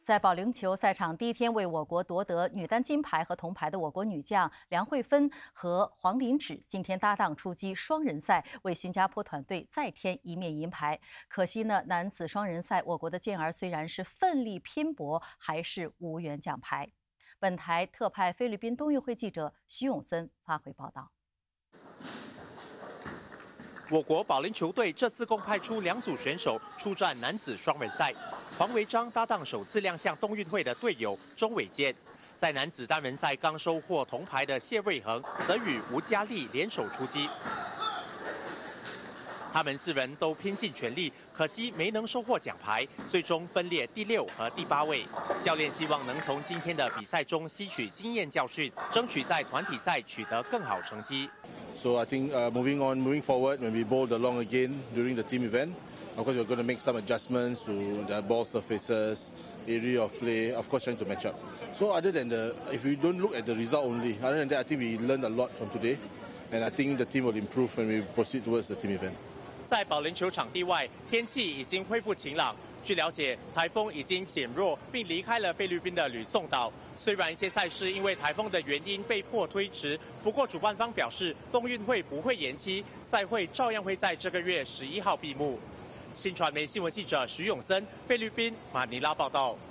在保龄球赛场第一天为我国夺得女单金牌和铜牌的我国女将梁慧芬和黄琳芷，今天搭档出击双人赛，为新加坡团队再添一面银牌。可惜呢，男子双人赛，我国的健儿虽然是奋力拼搏，还是无缘奖牌。本台特派菲律宾冬运会记者徐永森发回报道。 我国保龄球队这次共派出2组选手出战男子双人赛，黄维章搭档首次亮相冬运会的队友钟伟健，在男子单人赛刚收获铜牌的谢瑞恒则与吴佳丽联手出击。他们4人都拼尽全力，可惜没能收获奖牌，最终分列第6和第8位。教练希望能从今天的比赛中吸取经验教训，争取在团体赛取得更好成绩。 So I think moving forward, when we bowled along again during the team event, of course we're going to make some adjustments to the ball surfaces, area of play, of course trying to match up. So other than if we don't look at the result only, other than that, I think we learned a lot from today, and I think the team will improve when we proceed towards the team event. 在保龄球场地外，天气已经恢复晴朗。据了解，台风已经减弱，并离开了菲律宾的吕宋岛。虽然一些赛事因为台风的原因被迫推迟，不过主办方表示，冬运会不会延期，赛会照样会在这个月11号闭幕。新传媒新闻记者徐永森，菲律宾马尼拉报道。